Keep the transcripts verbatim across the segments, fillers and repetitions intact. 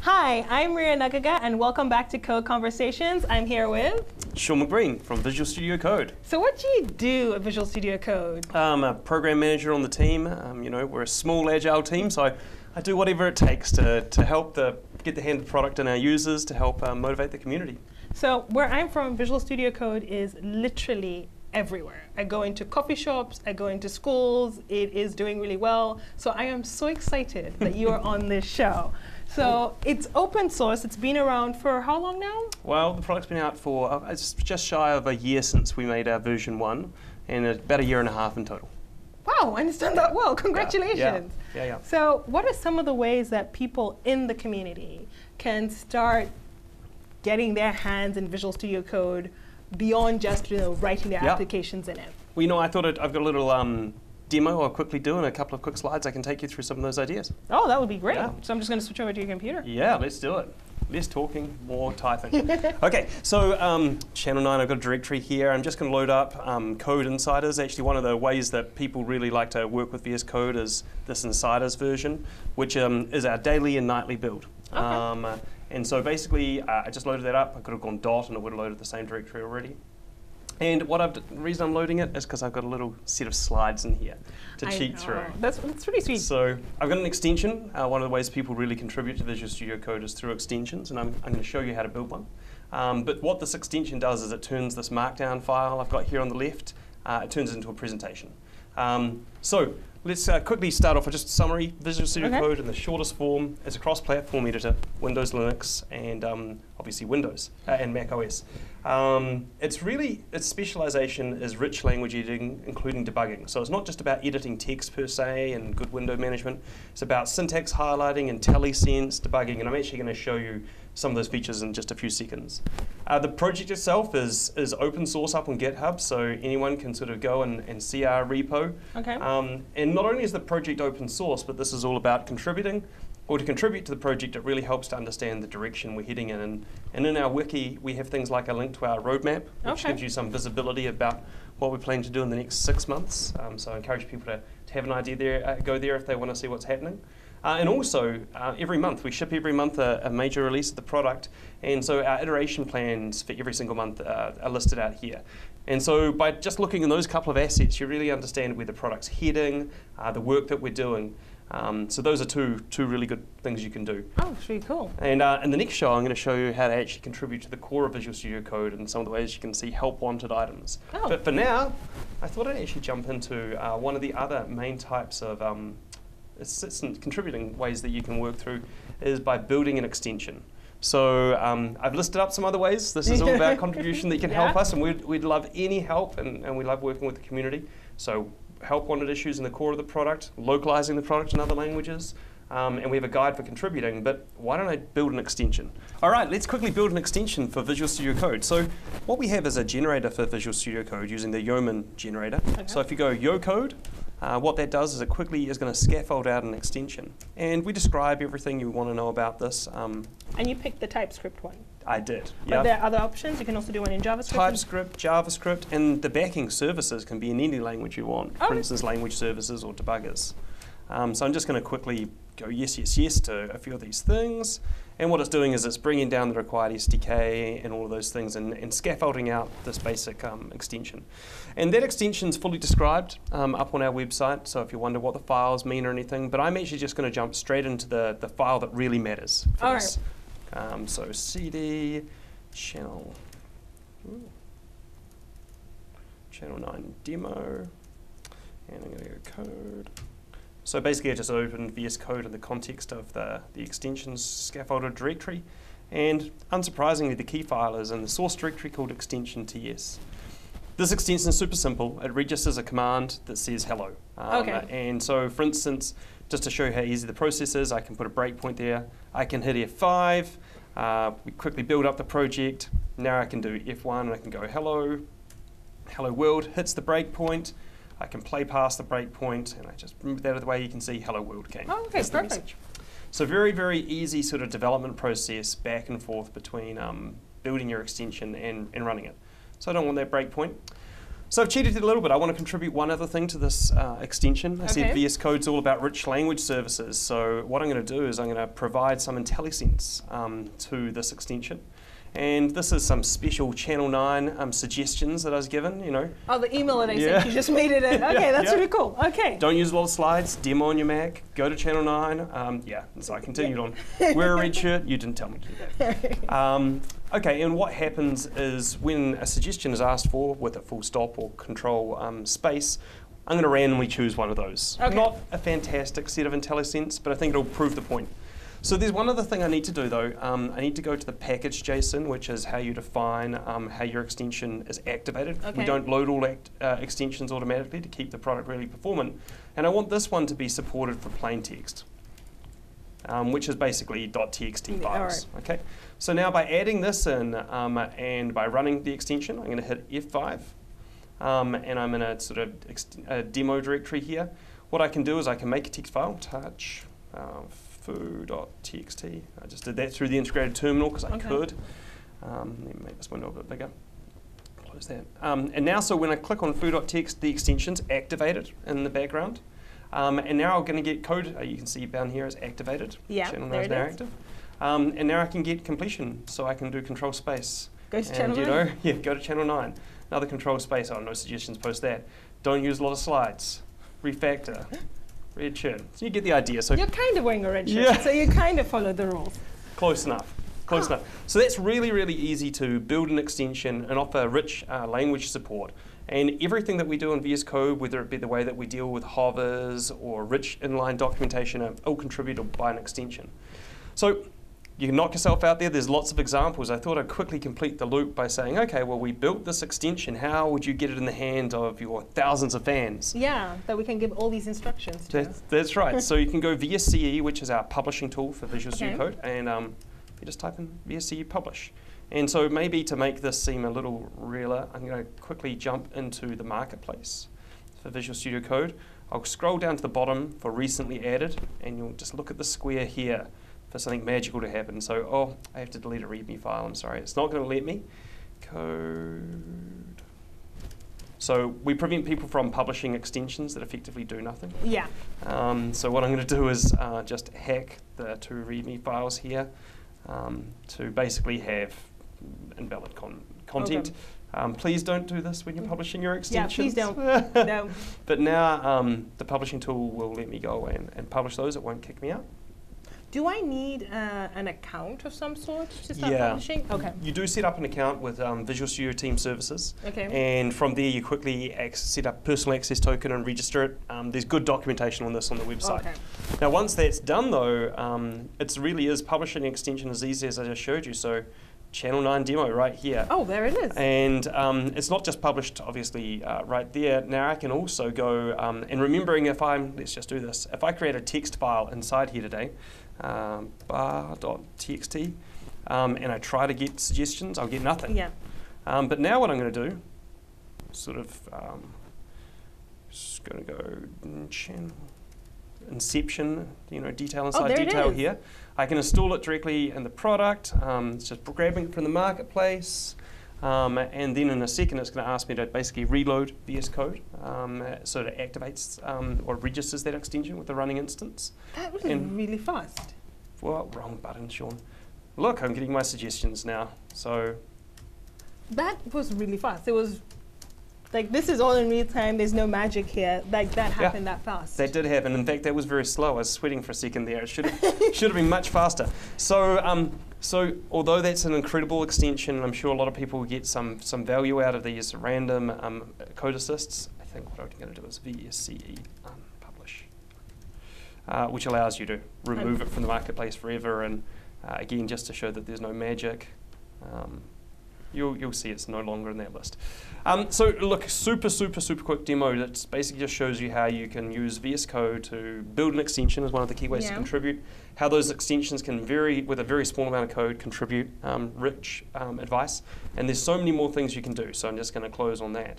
Hi, I'm Maria Nagaga, and welcome back to Code Conversations. I'm here with Sean McBreen from Visual Studio Code. So what do you do at Visual Studio Code? I'm a program manager on the team. Um, you know, we're a small agile team, so I, I do whatever it takes to, to help the, get the hand of product in our users to help uh, motivate the community. So where I'm from, Visual Studio Code is literally everywhere. I go into coffee shops, I go into schools, it is doing really well. So I am so excited that you are on this show. So it's open source, it's been around for how long now? Well, the product's been out for uh, it's just shy of a year since we made our version one, and about a year and a half in total. Wow, I understand that well, congratulations. Yeah, yeah, yeah, yeah. So what are some of the ways that people in the community can start getting their hands in Visual Studio Code beyond just, you know, writing their yeah. applications in it? Well, you know, I thought I'd, I've got a little um, demo I'll quickly do in a couple of quick slides. I can take you through some of those ideas. Oh, that would be great. Yeah. So I'm just going to switch over to your computer. Yeah, let's do it. Less talking, more typing. Okay, so um, channel nine, I've got a directory here. I'm just going to load up um, Code Insiders. Actually, one of the ways that people really like to work with V S Code is this Insiders version, which um, is our daily and nightly build. Okay. Um, uh, and so basically, uh, I just loaded that up. I could have gone dot and it would have loaded the same directory already. And what I've, the reason I'm loading it is because I've got a little set of slides in here to I cheat know. through. That's, that's pretty sweet. So I've got an extension. Uh, one of the ways people really contribute to Visual Studio Code is through extensions, and I'm, I'm going to show you how to build one. Um, but what this extension does is it turns this markdown file I've got here on the left, uh, it turns it into a presentation. Um, so let's uh, quickly start off with just a summary. Visual Studio Okay. Code in the shortest form is a cross-platform editor, Windows, Linux, and um, obviously Windows uh, and Mac O S. Um, it's really, its specialization is rich language editing, including debugging. So it's not just about editing text per se and good window management. It's about syntax highlighting, IntelliSense, debugging, and I'm actually going to show you some of those features in just a few seconds. Uh, the project itself is, is open source up on GitHub, so anyone can sort of go and, and see our repo. Okay. Um, and not only is the project open source, but this is all about contributing. Or to contribute to the project, it really helps to understand the direction we're heading in. And, and in our wiki, we have things like a link to our roadmap, which Okay. gives you some visibility about what we plan to do in the next six months. Um, so I encourage people to, to have an idea there, uh, go there if they want to see what's happening. Uh, and also, uh, every month, we ship every month a, a major release of the product. And so our iteration plans for every single month uh, are listed out here. And so by just looking at those couple of assets, you really understand where the product's heading, uh, the work that we're doing. Um, so those are two, two really good things you can do. Oh, it's really cool. And uh, in the next show, I'm going to show you how to actually contribute to the core of Visual Studio Code and some of the ways you can see help wanted items. Oh. But for now, I thought I'd actually jump into uh, one of the other main types of um, assistant contributing ways that you can work through is by building an extension. So um, I've listed up some other ways. This is all about contribution that can Yeah. help us, and we'd, we'd love any help, and, and we love working with the community. So help wanted issues in the core of the product, localizing the product in other languages, um, and we have a guide for contributing, but why don't I build an extension? All right, let's quickly build an extension for Visual Studio Code. So what we have is a generator for Visual Studio Code using the Yeoman generator. Okay. So if you go yo code, uh, what that does is it quickly is going to scaffold out an extension. And we describe everything you want to know about this. Um, And you picked the TypeScript one. I did. But there are other options. You can also do one in JavaScript. TypeScript, JavaScript, and the backing services can be in any language you want. For Okay. instance, language services or debuggers. Um, so I'm just going to quickly go yes, yes, yes to a few of these things. And what it's doing is it's bringing down the required S D K and all of those things and, and scaffolding out this basic um, extension. And that extension is fully described um, up on our website, so if you wonder what the files mean or anything, but I'm actually just going to jump straight into the, the file that really matters for All this. Um, so cd channel, ooh, channel nine demo, and I'm going to go code. So basically I just opened V S Code in the context of the, the extensions scaffolded directory, and unsurprisingly the key file is in the source directory called extension T S. This extension is super simple. It registers a command that says hello. Um, Okay. And so for instance, just to show you how easy the process is, I can put a breakpoint there. I can hit F five. Uh, we quickly build up the project. Now I can do F one and I can go hello. Hello world hits the breakpoint. I can play past the breakpoint, and I just move that out of the way. You can see hello world came. Oh, okay, That's the perfect. message. So very, very easy sort of development process back and forth between um, building your extension and, and running it. So I don't want that breakpoint. So I've cheated a little bit. I want to contribute one other thing to this uh, extension. I Okay. said V S Code's all about rich language services. So what I'm going to do is I'm going to provide some IntelliSense um, to this extension. And this is some special Channel nine um, suggestions that I was given, you know. Oh, the email that I Yeah. sent you just made it in. Okay, Yeah, that's yeah. really cool. Okay. Don't use a lot of slides, demo on your Mac, go to Channel nine. Um, yeah, and so I continued on. Wear a red shirt, you didn't tell me to do that. Um, okay, and what happens is when a suggestion is asked for with a full stop or control um, space, I'm going to randomly choose one of those. Okay. Not a fantastic set of IntelliSense, but I think it'll prove the point. So there's one other thing I need to do though. Um, I need to go to the package JSON, which is how you define um, how your extension is activated. Okay. We don't load all act, uh, extensions automatically to keep the product really performant. And I want this one to be supported for plain text, um, which is basically .txt Yeah, files. all Okay. So now by adding this in um, and by running the extension, I'm going to hit F five, um, and I'm in a sort of ex uh, demo directory here. What I can do is I can make a text file, touch. Uh, foo.txt. I just did that through the integrated terminal because I Okay. could. Um, let me make this window a bit bigger. Close that. Um, and now, so when I click on foo.txt, the extension's activated in the background. Um, and now I'm going to get code. Uh, you can see down here is activated. Yeah, Channel there nine is it now is. active. Um, and now I can get completion, so I can do control space. Go to and channel you nine. know, yeah, go to channel nine. Another control space. Oh, no suggestions. Post that. Don't use a lot of slides. Refactor. Red shirt. So you get the idea. So You're kind of wearing a red shirt, Yeah. so you kind of follow the rules. close enough. Close Ah. enough. So that's really, really easy to build an extension and offer rich uh, language support. And everything that we do in V S Code, whether it be the way that we deal with hovers or rich inline documentation, are all contributed by an extension. So you can knock yourself out there. There's lots of examples. I thought I'd quickly complete the loop by saying, okay, well, we built this extension. How would you get it in the hand of your thousands of fans? Yeah, that we can give all these instructions to. That's, that's right. So you can go V S C E, which is our publishing tool for Visual Studio Okay. Code, and um, you just type in V S C E publish. And so maybe to make this seem a little realer, I'm going to quickly jump into the marketplace for Visual Studio Code. I'll scroll down to the bottom for recently added, and you'll just look at the square here for something magical to happen. So, oh, I have to delete a README file. I'm sorry, it's not going to let me. Code. So we prevent people from publishing extensions that effectively do nothing. Yeah. Um, so what I'm going to do is uh, just hack the two README files here um, to basically have invalid con content. Okay. Um, please don't do this when you're publishing your Yeah, extensions. please don't. No. But now um, the publishing tool will let me go away and, and publish those. It won't kick me out. Do I need uh, an account of some sort to start Yeah. publishing? Okay. You do set up an account with um, Visual Studio Team Services. Okay. And from there you quickly ac set up personal access token and register it. Um, there's good documentation on this on the website. Okay. Now once that's done though, um, it really is publishing an extension as easy as I just showed you. So Channel nine demo right here. Oh, there it is. And um, it's not just published, obviously, uh, right there. Now I can also go, um, and remembering if I'm, let's just do this, if I create a text file inside here today, um, bar.txt, um, and I try to get suggestions, I'll get nothing. Yeah. Um, but now what I'm going to do, sort of, um, just going to go mm, channel, inception, you know, detail inside there it detail is. here. I can install it directly in the product. Um, it's just grabbing it from the marketplace. Um, and then in a second, it's going to ask me to basically reload V S Code. Um, uh, so it activates um, or registers that extension with the running instance. That was And- really fast. Well, wrong button, Sean. Look, I'm getting my suggestions now. So That was really fast. It was like, this is all in real time. There's no magic here. Like, that Yeah. happened that fast. that did happen. In fact, that was very slow. I was sweating for a second there. It should have should have been much faster. So, um, so although that's an incredible extension, I'm sure a lot of people will get some some value out of these random um, code assists. I think what I'm going to do is V S C E unpublish, uh, which allows you to remove it from the marketplace forever. And uh, again, just to show that there's no magic. Um, You'll, you'll see it's no longer in that list. Um, so look, super, super, super quick demo that basically just shows you how you can use V S Code to build an extension as one of the key ways Yeah. to contribute, how those extensions can vary with a very small amount of code, contribute um, rich um, advice, and there's so many more things you can do, so I'm just going to close on that.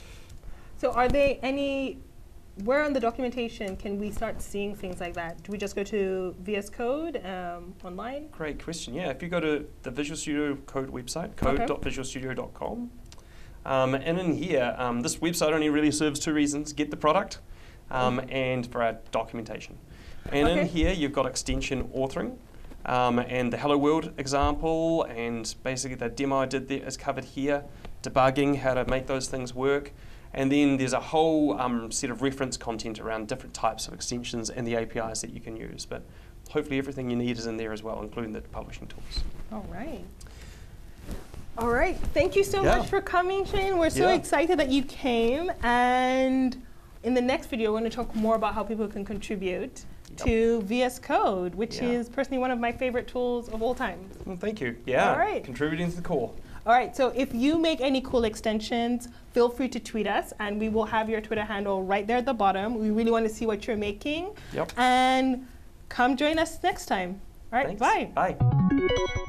So are there any, where on the documentation can we start seeing things like that? Do we just go to V S Code um, online? Great question. Yeah, if you go to the Visual Studio Code website, code dot visual studio dot com, Um, and in here, um, this website only really serves two reasons: get the product, um, and for our documentation. And Okay. in here, you've got extension authoring, um, and the Hello World example, and basically the demo I did there is covered here. Debugging, how to make those things work. And then there's a whole um, set of reference content around different types of extensions and the A P Is that you can use. But hopefully everything you need is in there as well, including the publishing tools. All right. All right. Thank you so Yeah. much for coming, Shane. We're so Yeah. excited that you came. And in the next video, we're going to talk more about how people can contribute Yep. to V S Code, which Yeah. is personally one of my favorite tools of all time. Well, thank you. Yeah, All right. contributing to the core. All right, so if you make any cool extensions, feel free to tweet us, and we will have your Twitter handle right there at the bottom. We really want to see what you're making. Yep. And come join us next time. All right, Thanks. bye. Bye.